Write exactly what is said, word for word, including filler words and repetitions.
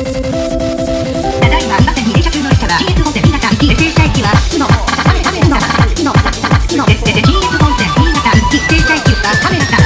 ただいま岩手に停車中の列車は シーエス 本線新潟行き停車駅は津野津野津野津野津野です。 シーエス 本線新潟行き停車駅は亀田